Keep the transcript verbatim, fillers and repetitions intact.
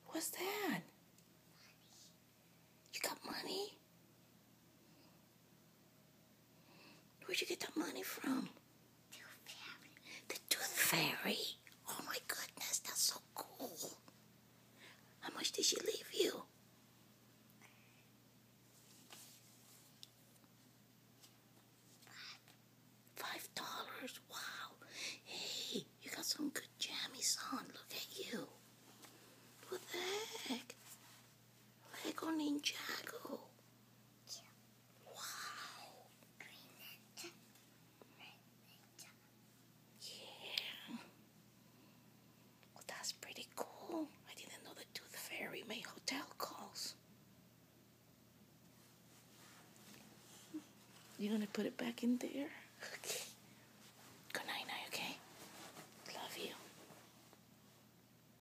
What's that? You got money? Where'd you get that money from? Tooth Fairy. The Tooth Fairy? Oh my goodness, that's so cool. How much did she leave you? Five dollars? Wow. Hey, you got some good jammies on. Look at you. What the heck? Lego Ninjago. Wow. Yeah. Well, that's pretty cool. I didn't know the Tooth Fairy made hotel calls. You gonna put it back in there?